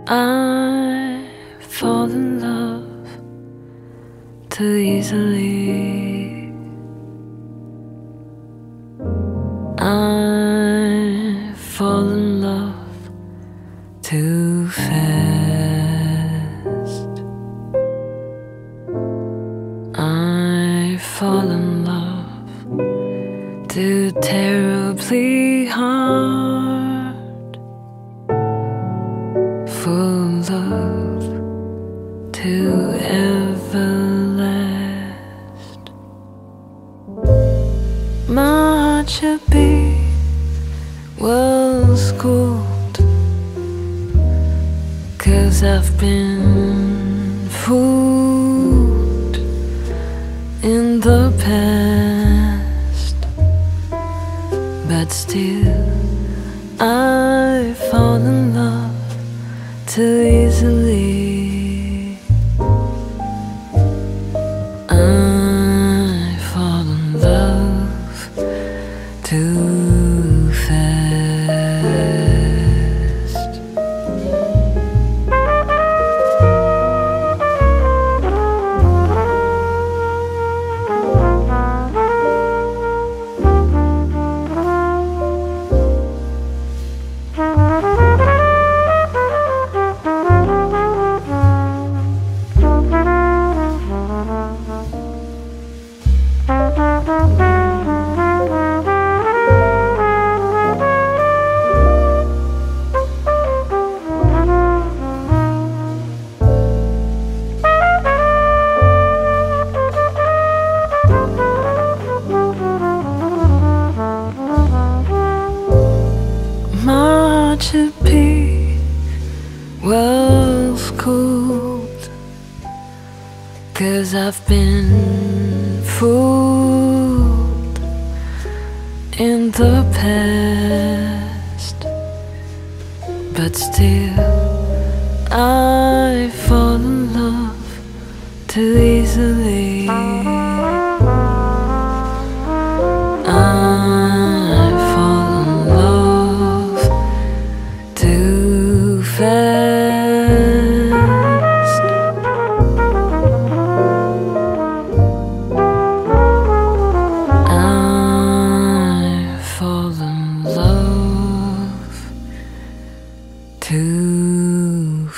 I fall in love too easily. I fall in love too fast. I fall in love too terribly hard. Full love to ever last. My heart should be well schooled, 'cause I've been fooled in the past. But still I fall in love too easily. I fall in love too fast. To be well schooled, 'cause I've been fooled in the past. But still I fall in love too easily. Too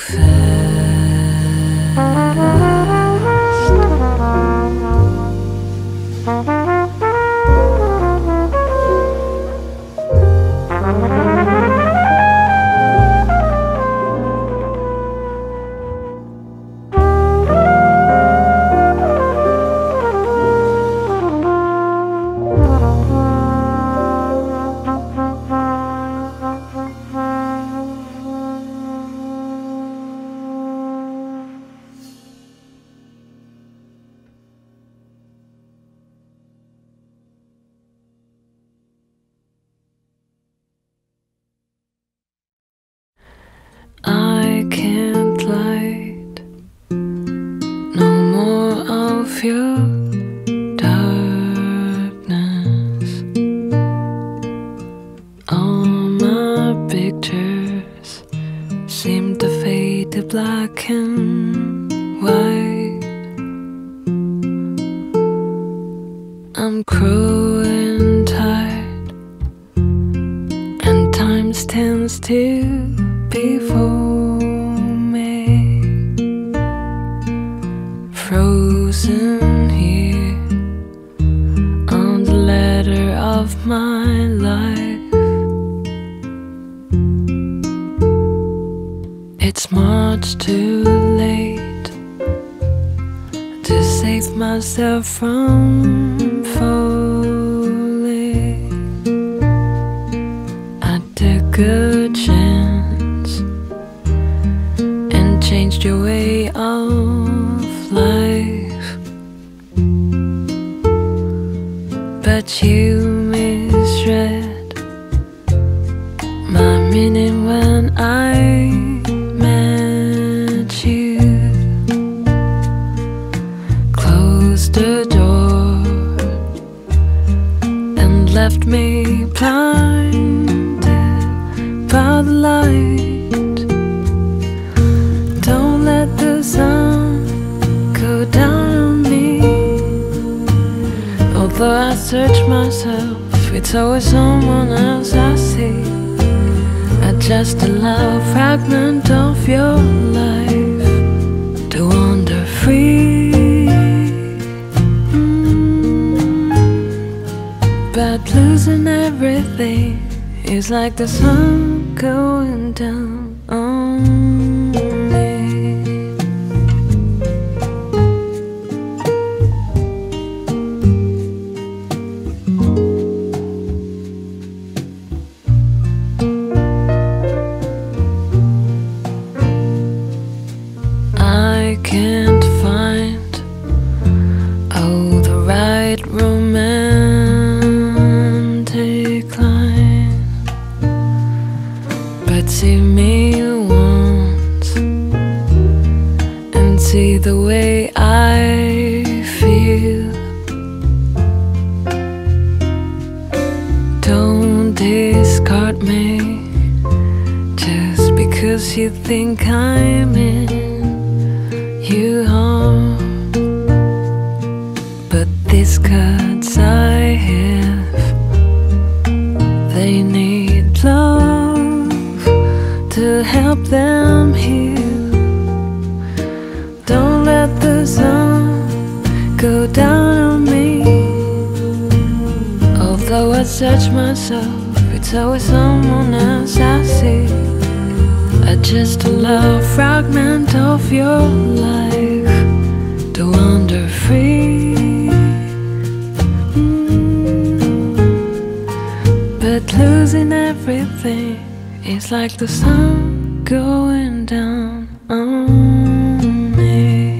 I can't light no more of your darkness. All my pictures seem to fade to black and white. I'm growing tired, and time stands still before me, frozen here on the ladder of my life. It's much too late to save myself from falling. I took a chance and changed your way of life, but you misread my meaning when I met you. Closed the door and left me blinded by the light. it's always someone else I see. I just allow a fragment of your life to wander free. But losing everything is like the sun going down on me. I can't find, oh, the right romantic line. But see me once and see the way I feel. Don't discard me just because you think I'm in you harm. But these cuts I have, they need love to help them heal. Don't let the sun go down on me. Although I search myself, it's always someone else I see. I just allow a fragment of your life to wander free. But losing everything is like the sun going down on me.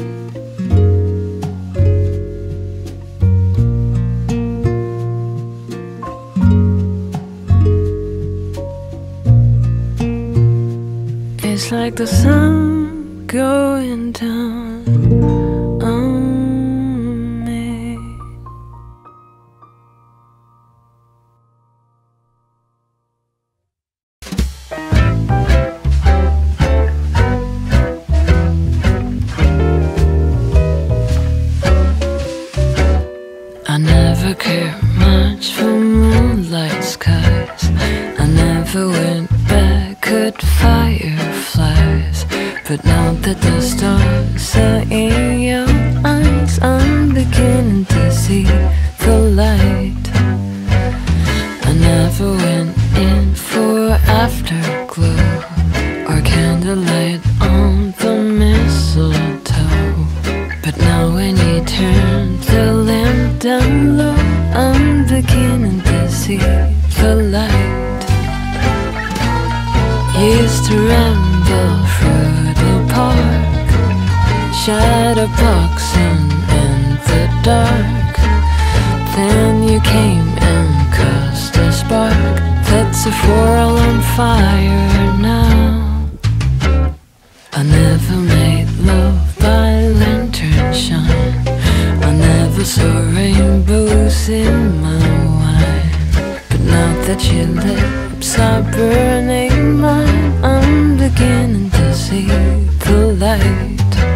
It's like the sun going down on me. I never cared much for moonlight skies. I never went back at fireflies. But now that the stars are in your eyes, I'm beginning to see the light. I never went in for afterglow or candlelight on the mistletoe. But now when you turn the lamp down low, I'm beginning to see the light. Used to ramble through the park, shadow boxing in the dark. Then you came and caused a spark that's a world on fire now. I never made love by lantern shine. I never saw rainbows in my wine. But now that your lips are burning mine, I'm beginning to see the light.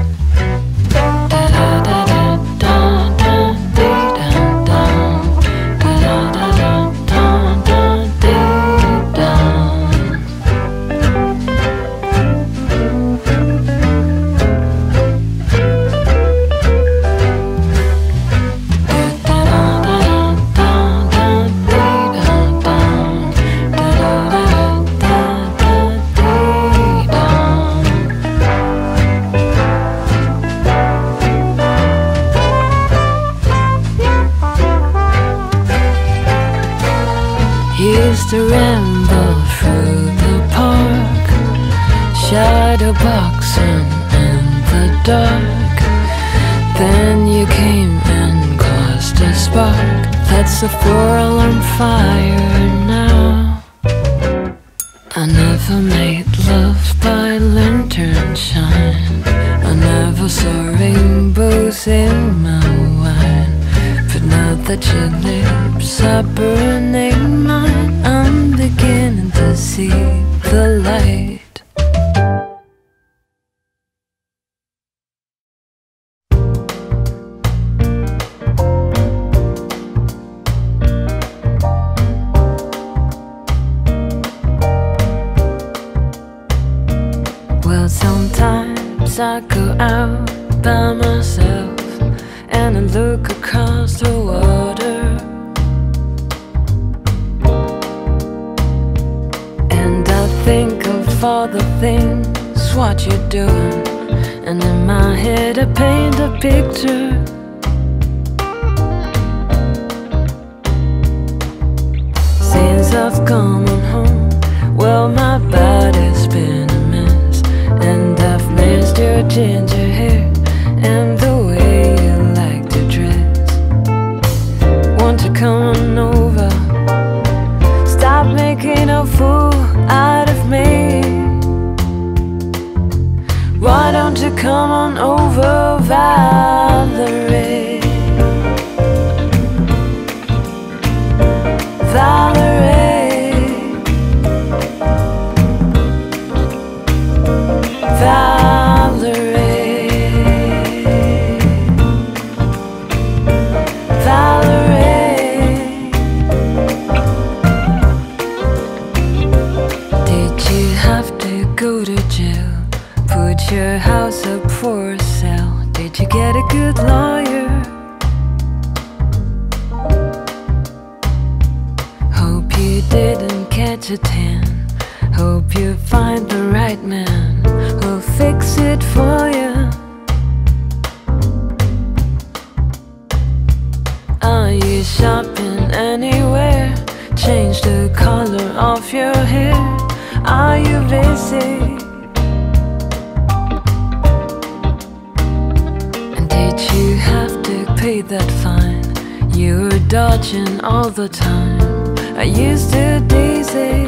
Used to ramble through the park, shadow boxing in the dark. Then you came and caused a spark that's a world on fire now. I never made love by lantern shine. I never saw rainbows in my wine. But now that your lips are burning mine, I'm beginning to see the light. Sometimes I go out by myself and I look across the water, and I think of all the things what you're doing, and in my head I paint a picture. Since I've come on home, well, my body's been a mess, and I've missed your ginger hair and the way you like to dress. Won't you come on over? Stop making a fool out of me. Why don't you come on over, Valerie? Valerie, Valerie, Valerie. Did you have to go to jail? Put your house up for sale? Did you get a good lawyer? Hope you didn't catch a tan. Hope you find the right man who'll fix it for you. Are you shopping anywhere? Change the color of your hair. Are you busy? And did you have to pay that fine? You were dodging all the time. Are you still dizzy?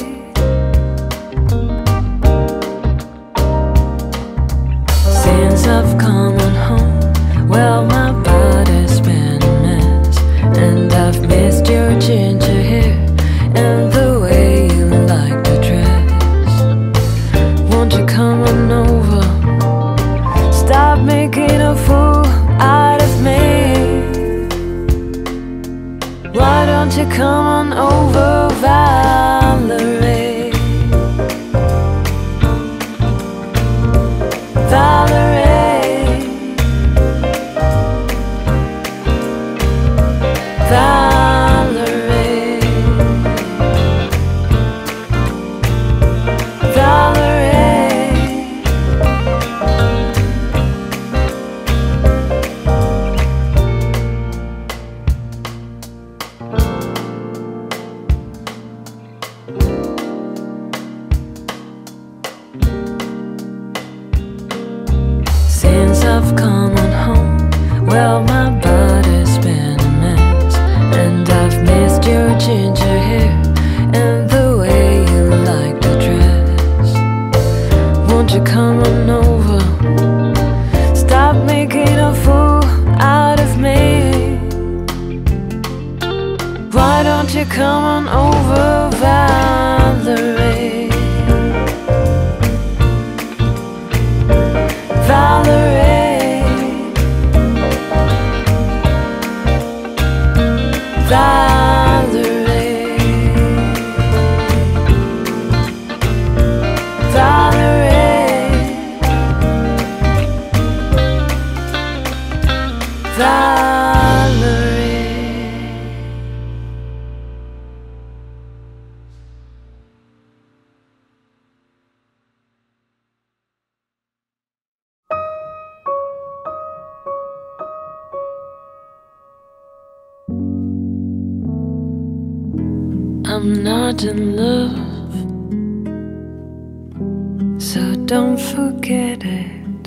Since I've come on home, well, my body's been a mess, and I've missed your ginger hair and the way you like to dress. Won't you come on over? Stop making a fool out of me. Why don't you come on over, Valerie? Valerie, Valerie, Valerie. Since I've come on home, well, my body's been a mess, and I've missed your ginger hair and the way you like to dress. Won't you come on over? Stop making a fool out of me. Why don't you come on over, Valerie? Valerie, Valerie, Valerie, Valerie. I'm not in love, so don't forget it.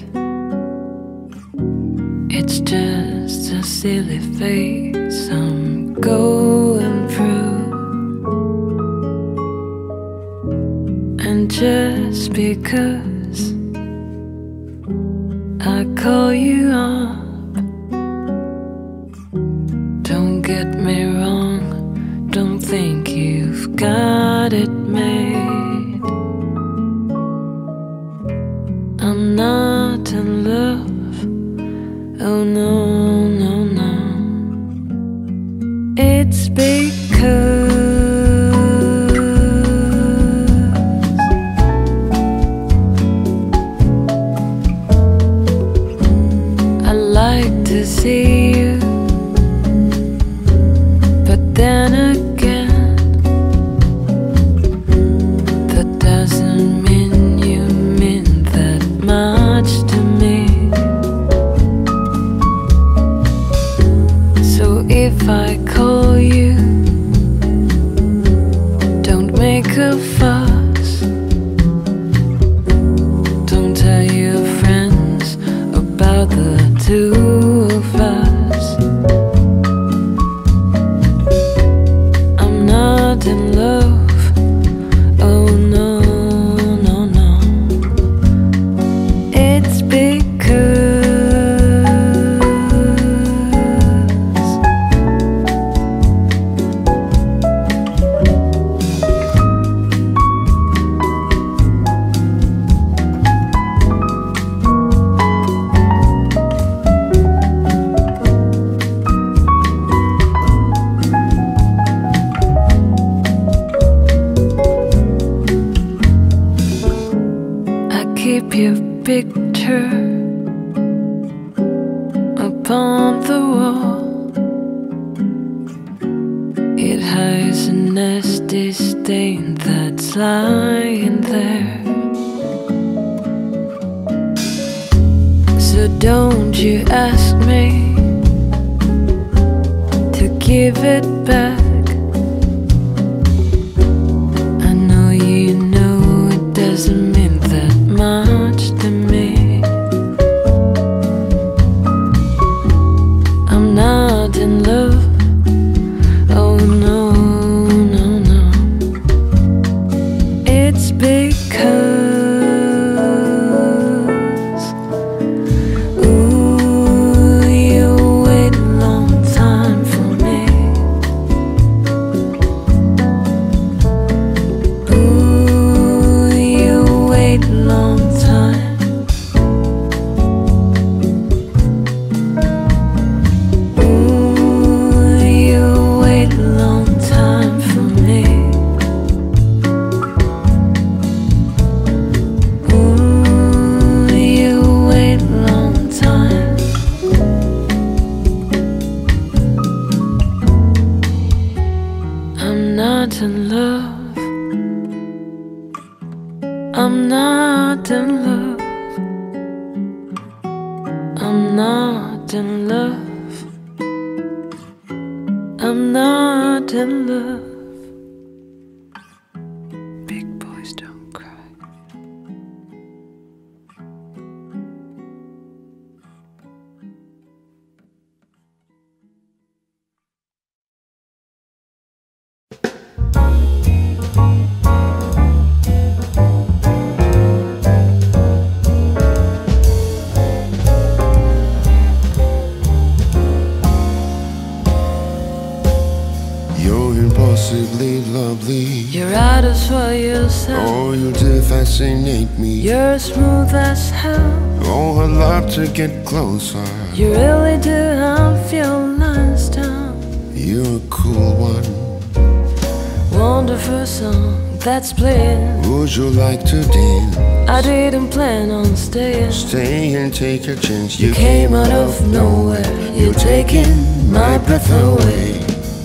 It's just a silly phase I'm going through, and just because I call you up, don't get me wrong, don't think you've got it made. I'm not in love, oh no, no, no. It's because keep your picture upon the wall. It hides a nasty stain that's lying there. So don't you ask me to give it back. I know you know it doesn't mean that much to me. I'm not in love. Oh no, no, no. It's because in love. I'm not in love. I'm not in love. I'm not in love. Big boys don't cry. Impossibly lovely. You're out of what you said. Oh, you do fascinate me. You're smooth as hell. Oh, I'd love to get closer. You really do have your lines down. You're a cool one. Wonderful song that's playing. Would you like to dance? I didn't plan on staying. Stay and take a chance. You came out of nowhere. You're taking my breath away.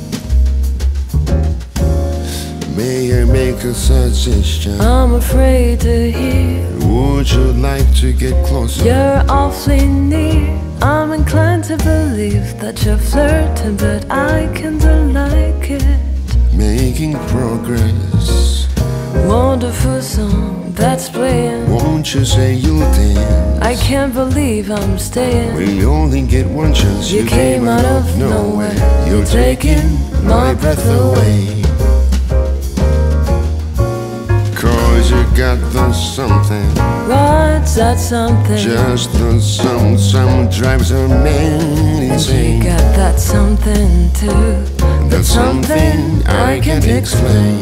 May I make a suggestion? I'm afraid to hear. Would you like to get closer? You're awfully near. I'm inclined to believe that you're flirting, but I kinda like it. Making progress. Wonderful song that's playing. Won't you say you'll dance? I can't believe I'm staying. We only get one chance. You came out of nowhere. You're taking my breath away. Cause you got the something. What's that something? Just the some drives a man insane. You got that something too. That's something I can't explain.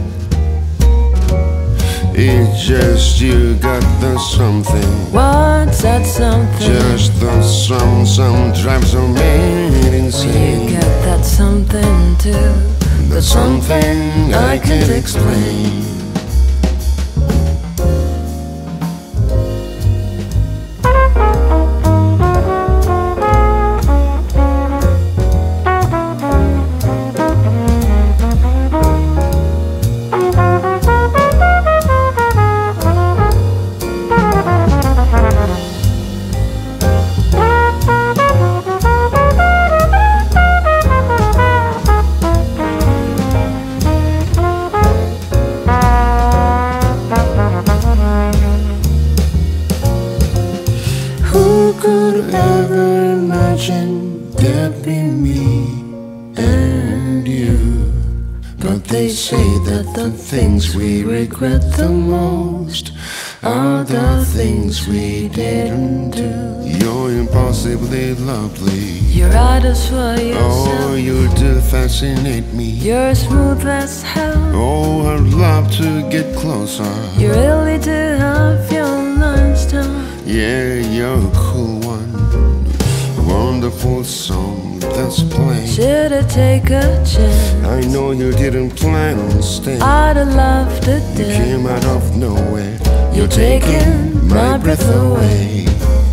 It's just you got the something. What's that something? Just the some drives a man insane. You got that something too. That's something I can't explain. There'd be me and you, but they say that the things we regret the most are the things we didn't do. You're impossibly lovely. You're out of what you Oh, said. you do fascinate me. You're smooth as hell. Oh, I'd love to get closer. You really do have your lines down. Yeah, you're a cool one. Wonderful song that's playing. Should I take a chance? I know you didn't plan on staying. I'd have loved to You dance. came out of nowhere. You're taking my breath away.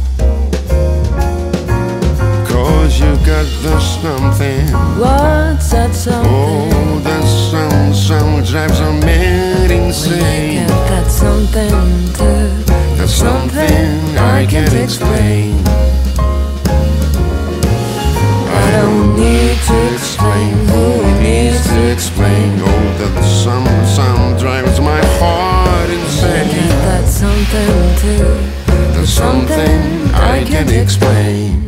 'Cause you got the something. What's that something? Oh, that sound drives a man insane. When you get that something too. That's something I can't explain. I don't need to explain. Who needs to explain? Oh, that sound drives my heart insane. When you get that something too. That's something I can't explain.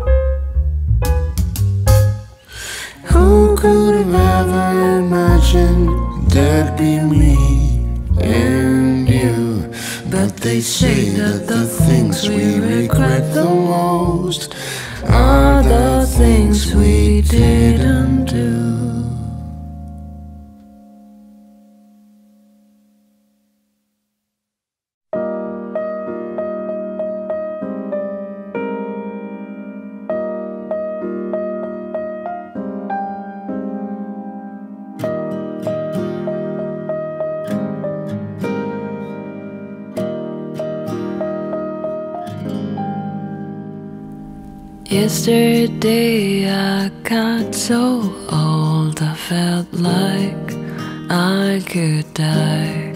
Who could have ever imagined there'd be me and you? But they say that the things we regret the most are the things we didn't do. Yesterday I got so old I felt like I could die.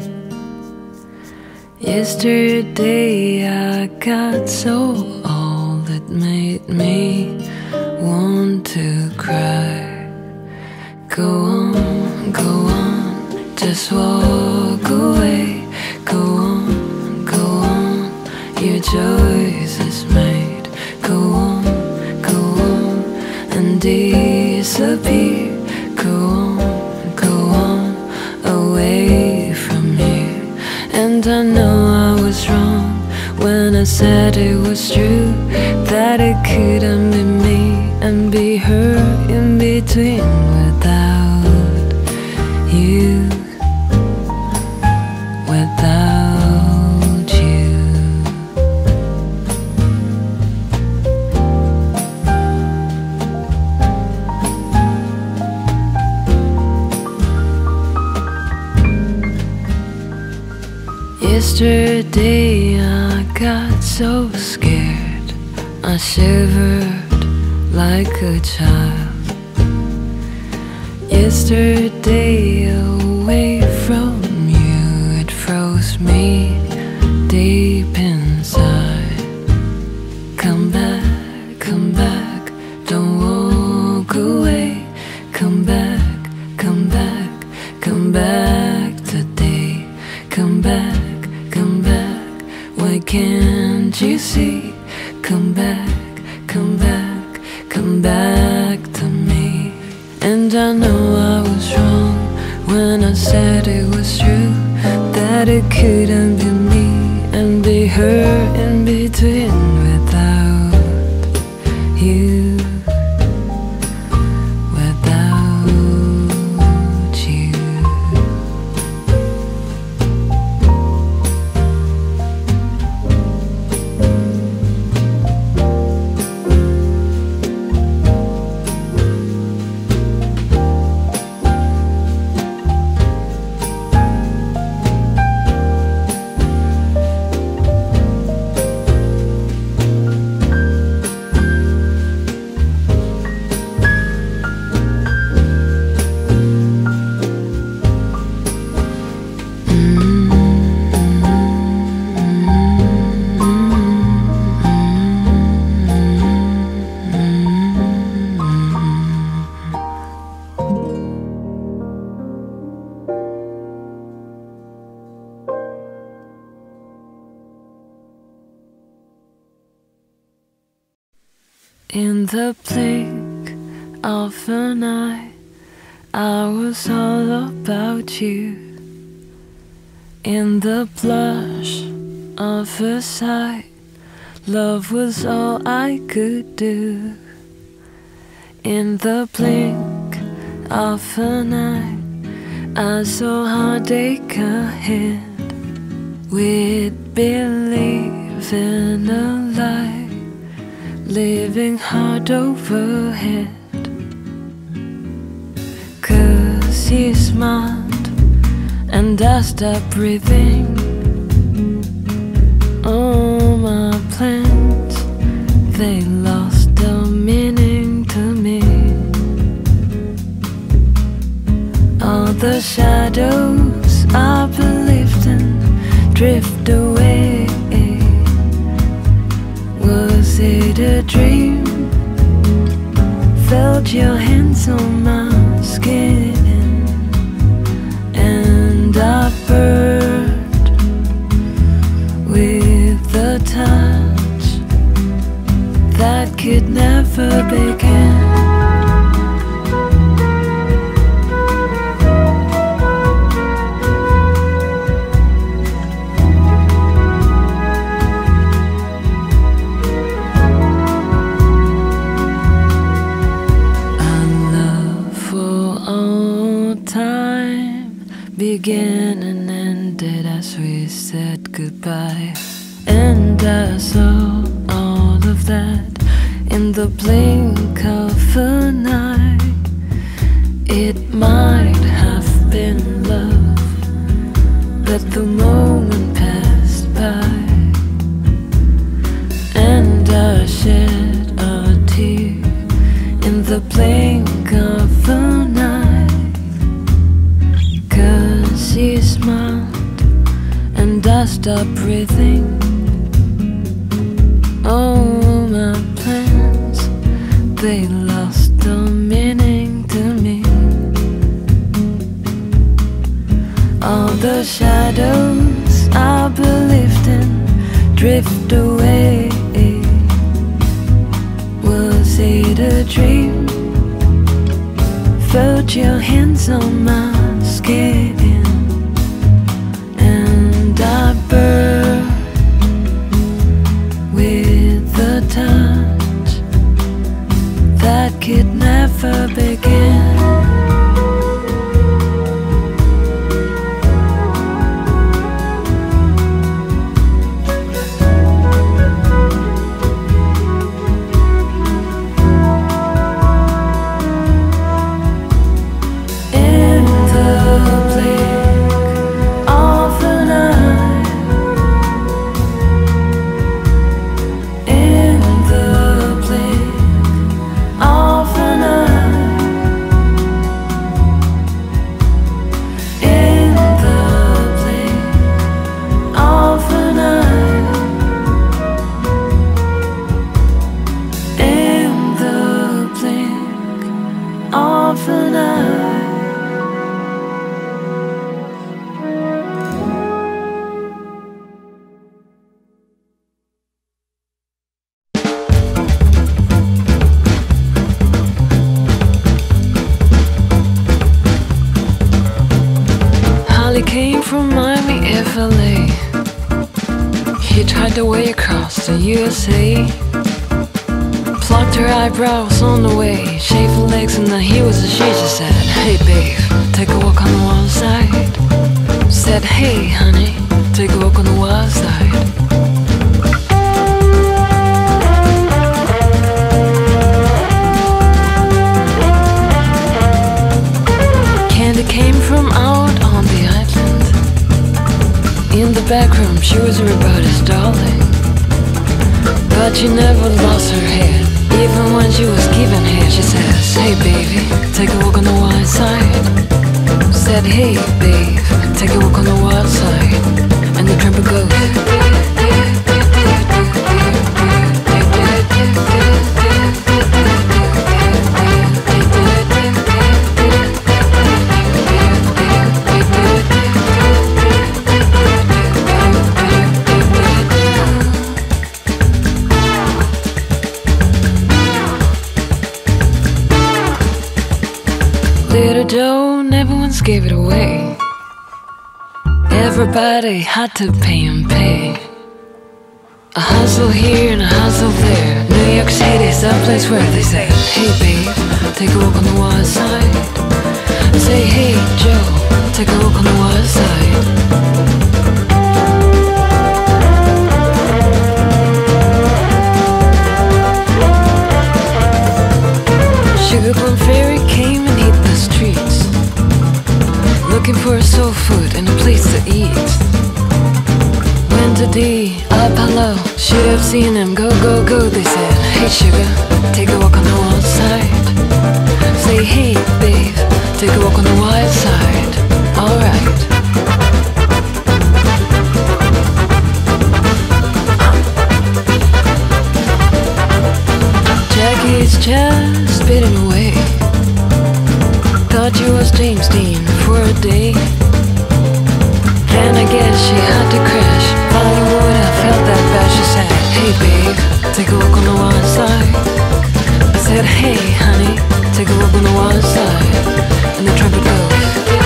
Yesterday I got so old it made me want to cry. Go on, just walk away. Go on, your choice is made. Go on and disappear. Go on, away from here. And I know I was wrong when I said it was true, that it couldn't be me and be her in between without you. Without you. Yesterday I got so scared I shivered like a child. Yesterday away from you, it froze me deep inside. Come back, don't walk away. Come back today. Come back, why can't you see? Come back to me. And I know I was wrong when I said it was true, that it couldn't be me and be her in between without you. In the blink of an eye, I was all about you. In the blush of a sight, love was all I could do. In the blink of an eye, I saw heartache ahead. We'd believe in a lie, living hard overhead. 'Cause you smiled and I stopped breathing. shadows I believed in drift away. Was it a dream? Felt your hands on my skin, and I burned with the touch that could never begin. Began and ended as we said goodbye, and I saw all of that in the blink of an eye. It might have been love, but the moment passed by, and I shed a tear in the blink of an eye. She smiled and I stopped breathing. Oh, my plans, they lost the meaning to me. All the shadows I believed in drift away. Was it a dream? Felt your hands on my skin, I burned with the touch that could never begin. Came from Miami, FLA. He tried to way across the USA. Plucked her eyebrows on the way, shaved her legs and then he was a she. Just said, hey babe, take a walk on the wild side. Said, hey honey, take a walk on the wild side. Candy came from out on the island. In the back room she was everybody's darling, but she never lost her head. Even when she was giving head, she says, hey baby, take a walk on the wild side. Said, hey babe, take a walk on the wild side. And the trumpet goes. Little Joe never once gave it away. Everybody had to pay and pay. A hustle here and a hustle there. New York City's that place where they say, hey babe, take a walk on the wild side. Say, hey Joe, take a walk on the wild side. Sugar Plum Fairy came and hit the streets, looking for a soul food and a place to eat. Went to the Apollo, should have seen him go, go, go. They said, hey sugar, take a walk on the wild side. Say, hey babe, take a walk on the wild side. to crash. Bollywood, I felt that bad. She said, hey babe, take a look on the wild side. I said, hey honey, take a look on the wild side. And the trumpet goes.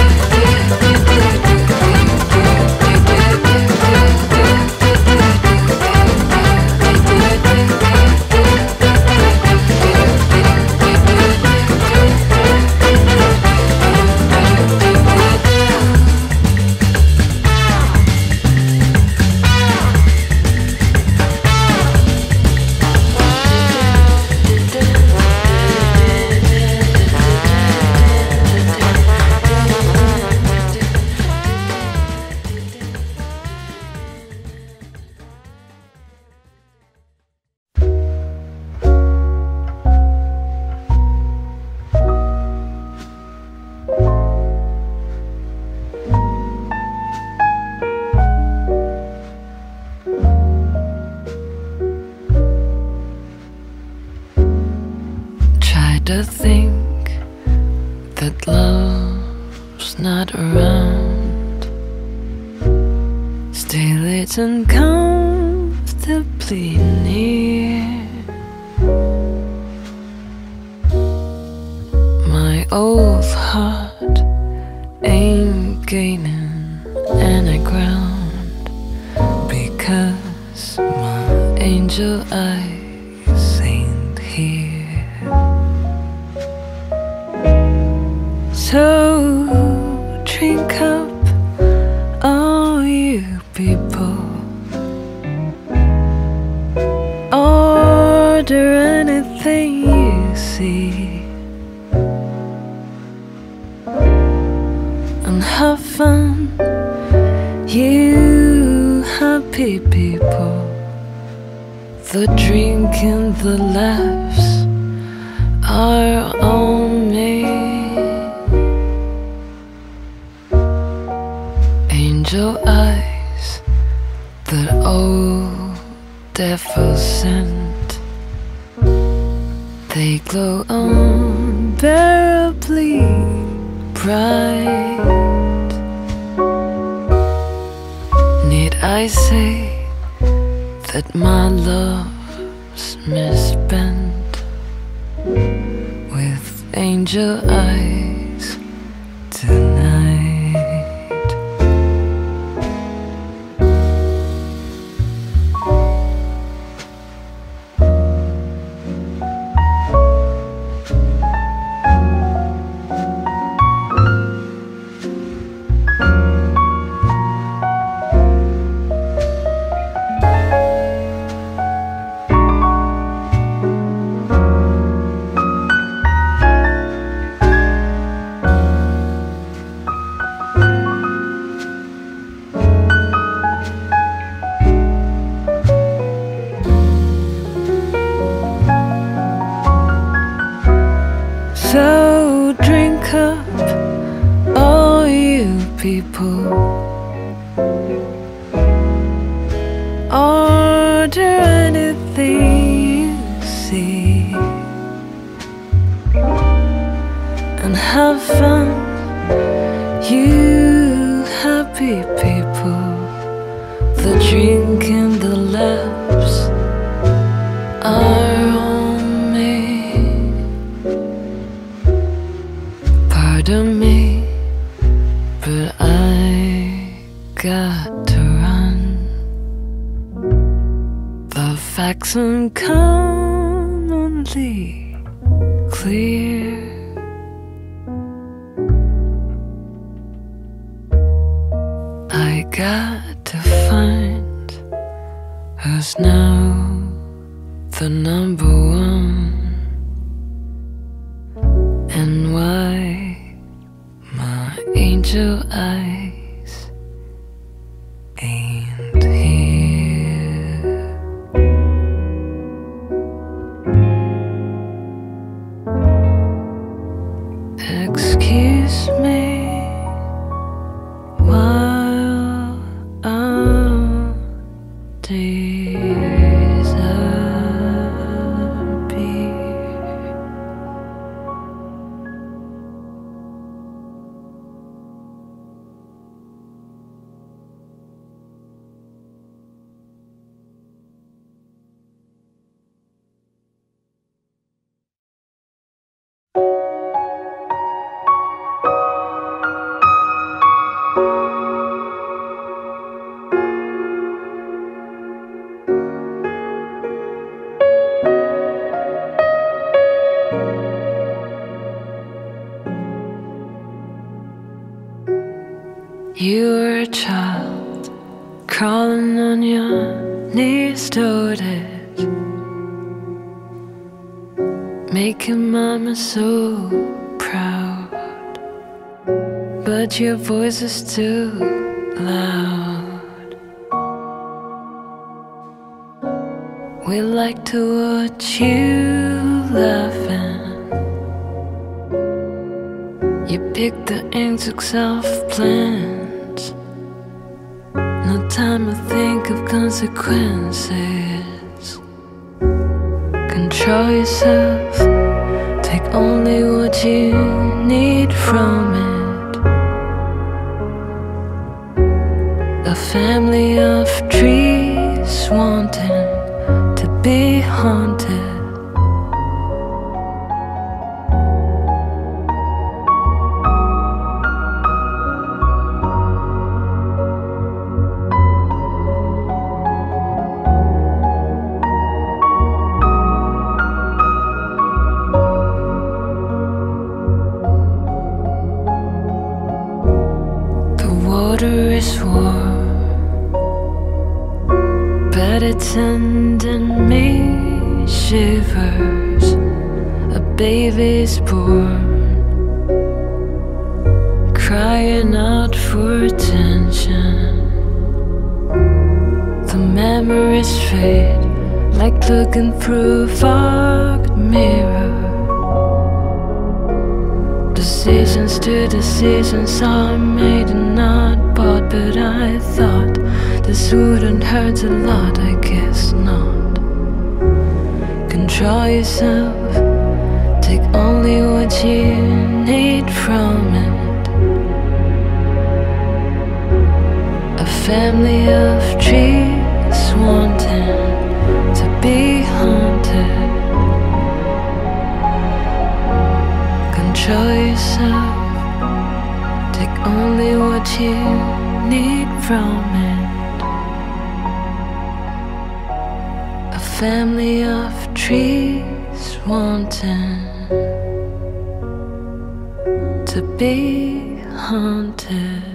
To think that love's not around, still it's uncomfortably near. My old heart ain't gaining any ground because my angel eyes ain't here. So drink up, all you people. Order anything you see and have fun, you happy people. The drink and the laughs are on me. Angel eyes that old devil sent, they glow unbearably bright. Need I say that my love's misspent with angel eyes tonight? So drink up, all you people. Order anything you see and have fun, you happy people. The drink and the laughs are on me. Pardon me, but I got to run. The facts uncommonly clear. I got to find who's now the number one, and why my angel eyes ain't here. Excuse me while I'm disappear. You were a child, crawling on your knees toward it, making mama so proud. But your voice is too loud. We like to watch you laughing. You pick the insects off plants. No time to think of consequences. Control yourself. Take only what you need from it. A family of trees wanting to be haunted. Water is warm, but it's sending me shivers. A baby's born, crying out for attention. The memories fade like looking through a fogged mirror. Decisions to decisions are made and not bought, but I thought this wouldn't hurt a lot, I guess not. Control yourself, take only what you need from it. A family of trees wanting to be haunted. Control yourself, take only what you need from it. A family of trees wanting to be haunted.